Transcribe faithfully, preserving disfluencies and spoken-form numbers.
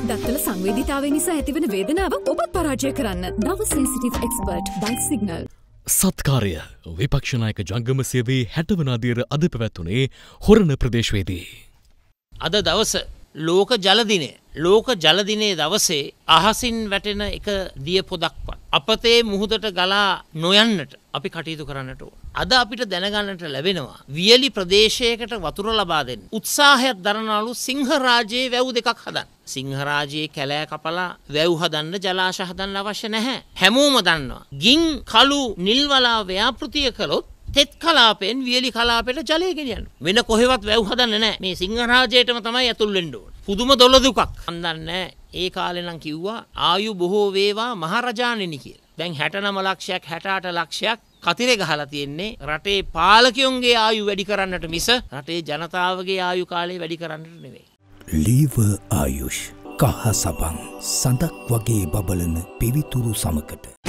දත්වල සංවේදීතාවය නිසා ඇතිවන වේදනාව ඔබත් පරාජය කරන්න. නව සෙන්සිටිව් එක්ස්පර්ට් බයිට් සිග්නල්. සත්කාරය විපක්ෂ නායක ජංගම සේවයේ හැට වන අදියර අද පැවැත්වුණේ හොරණ ප්‍රදේශවේදී. අද දවස ලෝක ජල දිනය. ලෝක ජල දිනයේ දවසේ අහසින් වැටෙන එක දිය පොදක්වත් අපතේ මුහුදට ගලා නොයන්නට අපි කටයුතු කරන්නට ඕන. අද අපිට දැනගන්නට ලැබෙනවා වියලි ප්‍රදේශයකට වතුර ලබා දෙන්න උත්සාහයක් දරනලු සිංහරාජයේ වැව් දෙකක් හදන්න. සිංහරාජයේ කැලෑ කපලා වැව් හදන්න ජලාශ හදන්න අවශ්‍ය නැහැ. හැමෝම දන්නවා. ගින් කළු නිල් වලා ව්‍යාපෘතිය කළොත් තෙත් කලාපෙන් වියලි කලාපයට ජලය ගෙනියන්න. වෙන කොහෙවත් වැව් හදන්න නැහැ. මේ සිංහරාජයටම තමයි ඇතුල් වෙන්න ඕන. පුදුම දොළ දුකක්. අන්දන්නේ ඒ කාලේ නම් කිව්වා ආයු බොහෝ වේවා මහරජාණෙනි කියලා. දැන් හැටනම ලක්ෂයක් හැටඅට ලක්ෂයක් කතිරේ ගහලා තියෙන්නේ රටේ පාලකයන්ගේ ආයු වැඩි කරන්නට මිස රටේ ජනතාවගේ ආයු කාලය වැඩි කරන්නට නෙවෙයි. ලීවර් ආයුෂ් කහ සබන් සඳක් වගේ බබලන පිවිතුරු සමකට